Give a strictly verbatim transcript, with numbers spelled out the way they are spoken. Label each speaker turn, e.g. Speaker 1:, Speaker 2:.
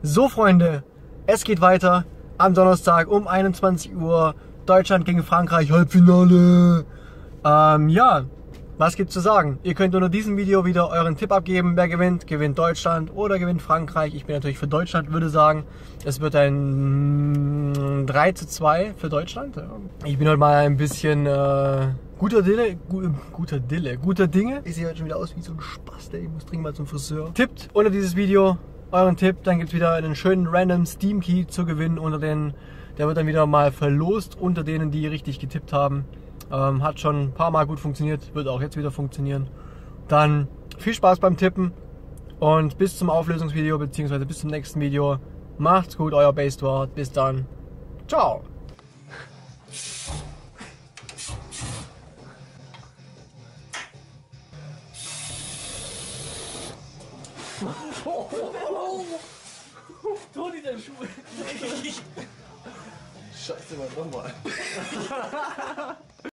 Speaker 1: So Freunde, es geht weiter am Donnerstag um einundzwanzig Uhr. Deutschland gegen Frankreich, Halbfinale. Ähm, ja, was gibt's zu sagen? Ihr könnt unter diesem Video wieder euren Tipp abgeben. Wer gewinnt? Gewinnt Deutschland oder gewinnt Frankreich? Ich bin natürlich für Deutschland, würde sagen, es wird ein drei zu zwei für Deutschland. Ich bin heute mal ein bisschen äh, guter Dille, gu, guter Dille, guter Dinge. Ich sehe heute schon wieder aus wie so ein Spaß, der ich muss dringend mal zum Friseur. Tippt unter dieses Video euren Tipp, dann gibt es wieder einen schönen random Steam Key zu gewinnen unter den, der wird dann wieder mal verlost unter denen, die richtig getippt haben. Ähm, hat schon ein paar Mal gut funktioniert, wird auch jetzt wieder funktionieren. Dann viel Spaß beim Tippen und bis zum Auflösungsvideo bzw. bis zum nächsten Video. Macht's gut, euer Baseword. Bis dann. Ciao.
Speaker 2: Toni, dein Schuh.
Speaker 1: Scheiße, mal nochmal.